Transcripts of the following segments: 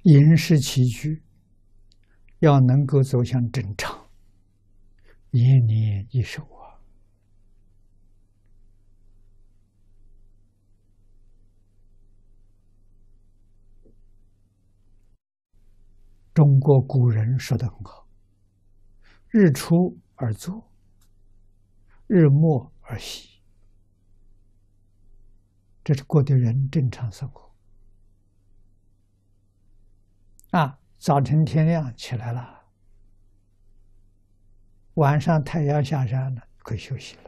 饮食起居要能够走向正常，一年一守啊。中国古人说得很好：“日出而作，日没而息。”这是过的人正常生活。早晨天亮起来了，晚上太阳下山了，可以休息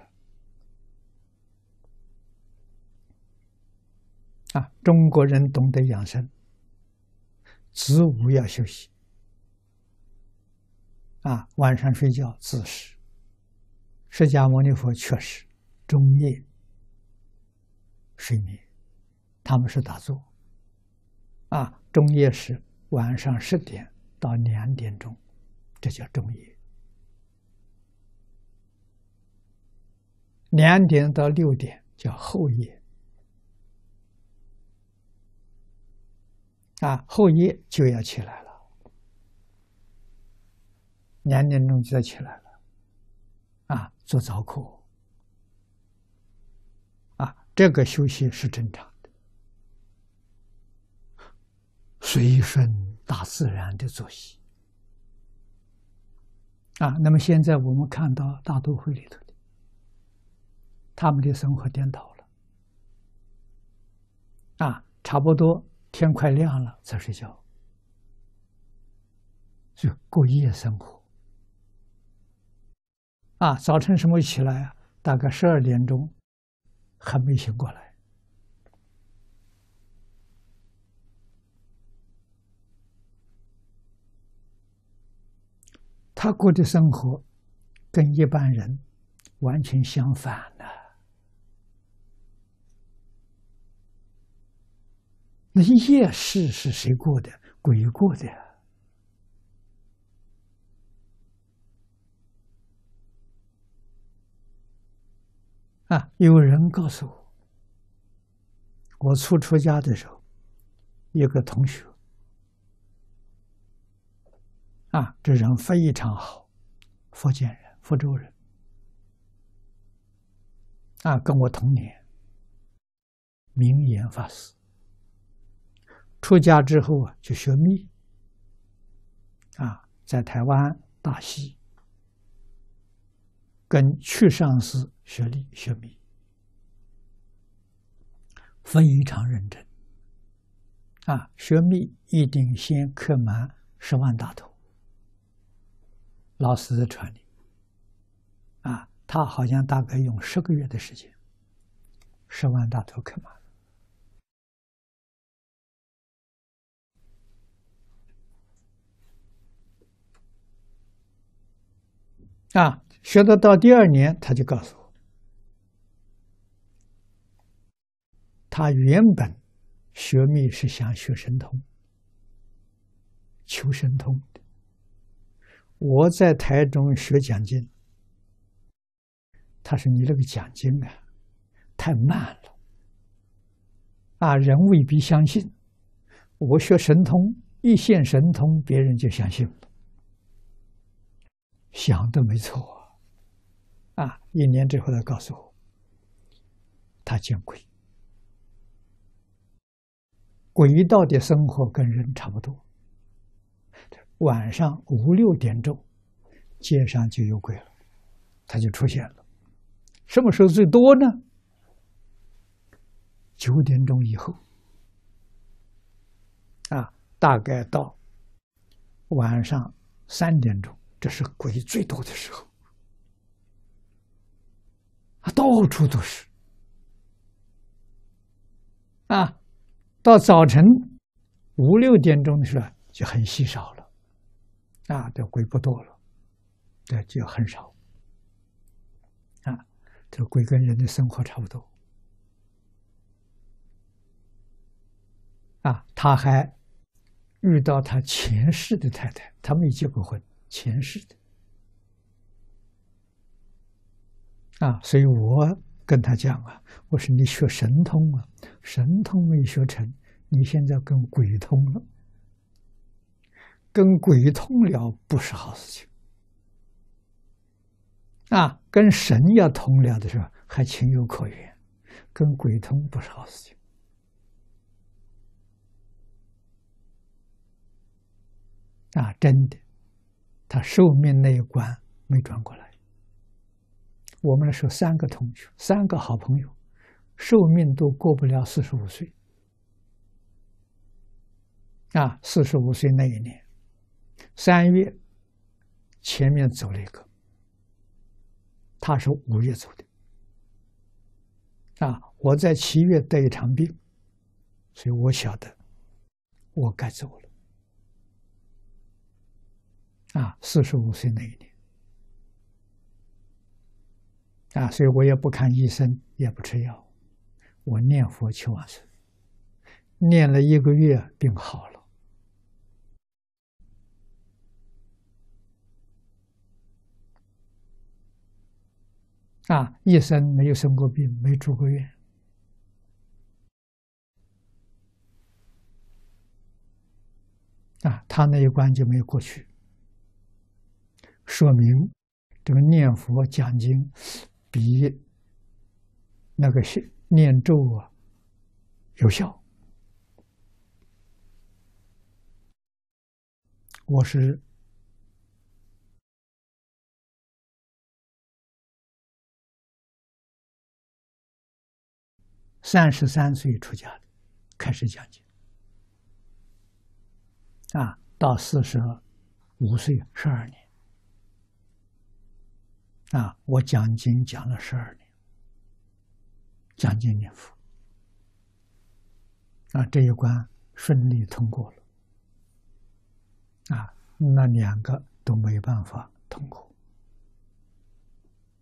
了。中国人懂得养生，子午要休息。晚上睡觉子时。释迦牟尼佛确实中夜睡眠，他们是打坐。中夜时晚上10点到2点钟，这叫中夜。2点到6点叫后夜。后夜就要起来了，2点钟就要起来了，做早课。这个休息是正常的，随顺大自然的作息。那么现在我们看到大都会里头的，他们的生活颠倒了。差不多天快亮了才睡觉，就过夜生活。早晨什么起来大概12点钟还没醒过来。他过的生活跟一般人完全相反了。那夜市是谁过的？鬼过的有人告诉我，我初出家的时候，一个同学，这人非常好，福建人，福州人，跟我同年，明眼法师。出家之后就学密，在台湾大溪跟去上师学密，非常认真。学密一定先刻满10万大头，老师的传令。他好像大概用10个月的时间，10万大头刻满。学得到第2年，他就告诉我，他原本学密是想学神通，求神通的。我在台中学讲经，他说你那个讲经太慢了，人未必相信。我学神通，一现神通，别人就相信了。想的没错1年之后他告诉我，他见鬼，鬼道的生活跟人差不多。晚上5、6点钟，街上就有鬼了，他就出现了。什么时候最多呢？9点钟以后，大概到晚上3点钟，这是鬼最多的时候。到处都是。到早晨5、6点钟的时候就很稀少了，这鬼不多了，这就很少。这鬼跟人的生活差不多。他还遇到他前世的太太，他没结过婚，前世的。所以我跟他讲我说你学神通神通没学成，你现在跟鬼通了， 跟鬼通了不是好事情啊！跟神要通了的时候还情有可原，跟鬼通不是好事情啊！真的，他寿命那一关没转过来。我们是3个同学，3个好朋友，寿命都过不了45岁啊！45岁那一年，3月前面走了一个，他是5月走的啊！我在7月得一场病，所以我晓得我该走了啊！45岁那一年啊，所以我也不看医生，也不吃药，我念佛求往生，念了1个月，病好了。啊，一生没有生过病，没住过院。啊，他那一关就没有过去，说明这个念佛讲经比那个念咒啊有效。我是33岁出家的，开始讲经，啊，到45岁12年，啊，我讲经讲了12年，讲经念佛，啊，这一关顺利通过了，啊，那2个都没办法通过。